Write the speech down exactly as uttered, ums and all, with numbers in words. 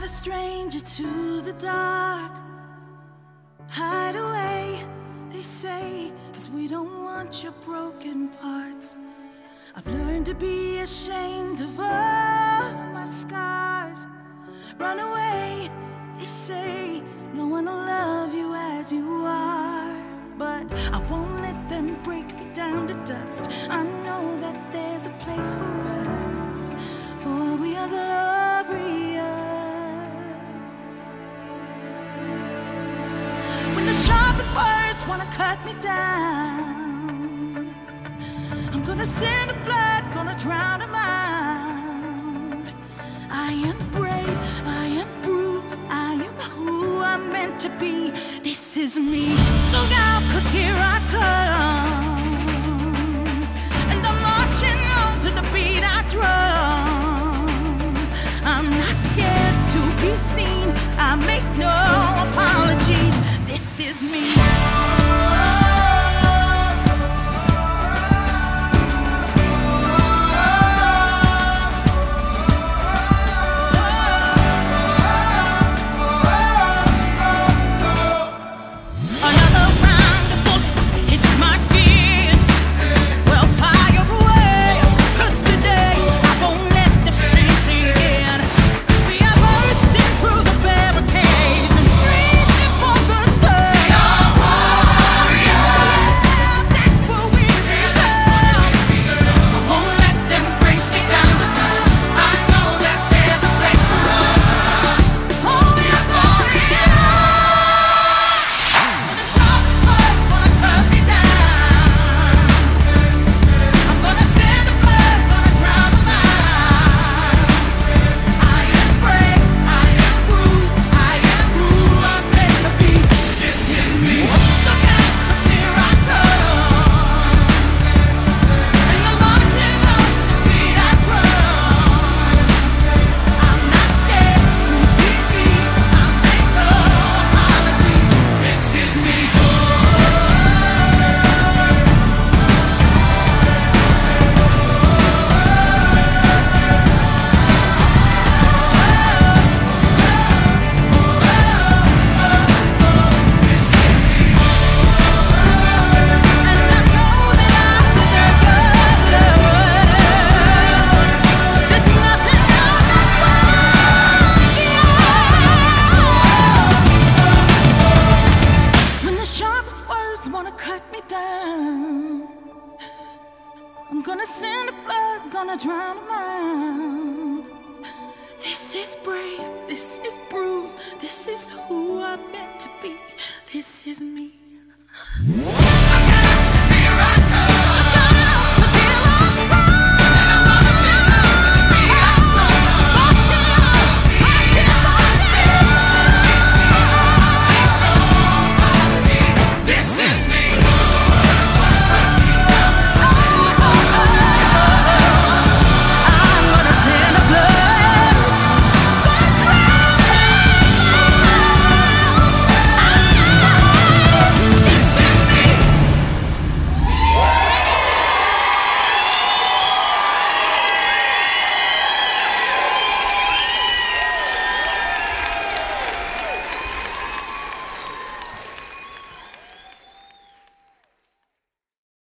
a stranger to the dark. Hide away, they say, 'cause we don't want your broken parts. I've learned to be ashamed of all my scars. Run away, they say, no one will love you as you are. But I won't let them break me down to dust. I know that there's a place for us, for we are glorious. When the sharpest words wanna cut me down, I'm gonna send a blood, gonna drown them out. I am brave, I am bruised, I am who I'm meant to be. This is me. Look out, 'cause here I come, and I'm marching on to the beat I drum. I'm not scared to be seen, I make no apologies. This is me. I'm gonna send the blood, gonna drown them out. This is brave, this is bruised, this is who I'm meant to be. This is me.